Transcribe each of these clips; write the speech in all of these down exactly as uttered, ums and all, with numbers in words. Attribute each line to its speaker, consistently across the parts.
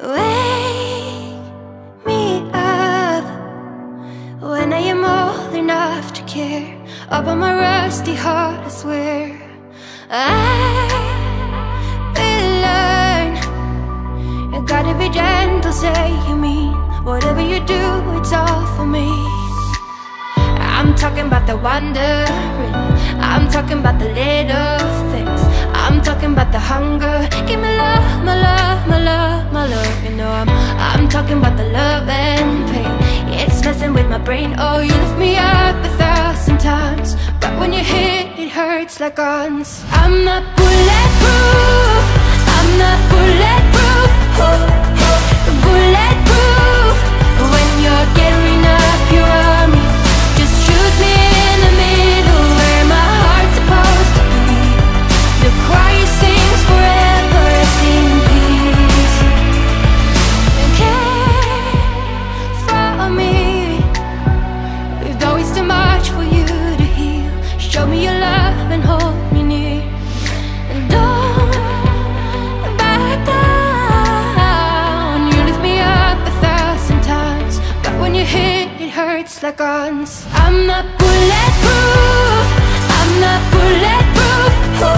Speaker 1: Wake me up when I am old enough to care about my rusty heart, I swear. I will learn. You gotta be gentle, say you mean. Whatever you do, it's all for me. I'm talking about the wondering, I'm talking about the little things, I'm talking about the hunger. Give me love, my love, my love, my love. You know I'm, I'm talking about the love and pain. It's messing with my brain. Oh, you lift me up a thousand times, but when you hit, it hurts like guns. I'm not bulletproof, I'm not bulletproof, oh, oh, bulletproof. When you're getting up your army, just shoot me in the middle where my heart's supposed to be. The choir sings forever, rest in peace. And care for me, though it's too much for you to heal. Show me your love and hold me near. And don't back down. You lift me up a thousand times, but when you hit, it hurts like guns. I'm not bulletproof, I'm not bulletproof,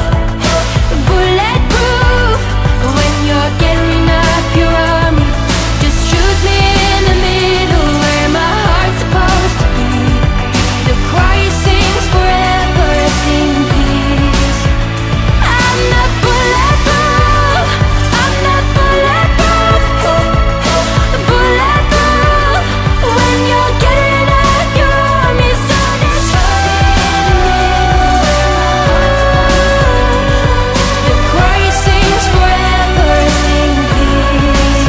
Speaker 1: bulletproof. When you're getting up your army, just shoot me in the middle where my heart's supposed to be. The choir sings forever, rest in peace. I'm not bulletproof, I'm not bulletproof, bulletproof. When you're getting up your army, so the choir sings forever, rest in peace.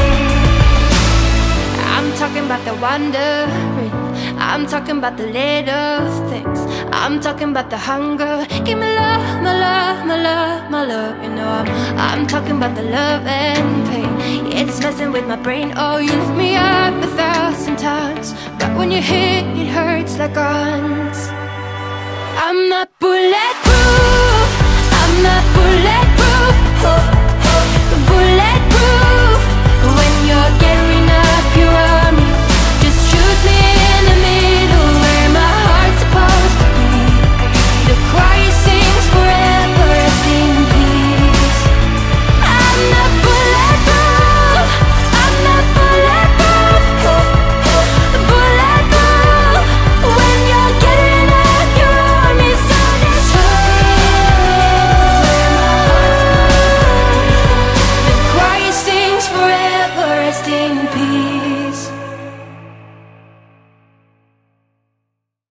Speaker 1: I'm talking about the wondering, I'm talking about the little things, I'm talking about the hunger. Give me love, my love, my love, my love. You know I'm, I'm talking about the love and pain. It's messing with my brain. Oh, you lift me up a thousand times, but when you hit, it hurts like guns. I'm not bulletproof, I'm not bulletproof, bulletproof. When you're getting up your army, just shoot me in the middle where my heart's supposed to be. The choir sings forever, rest in peace. I'm not bulletproof, I'm not bulletproof, bulletproof. When you're getting up your army, so the choir sings forever, rest in peace.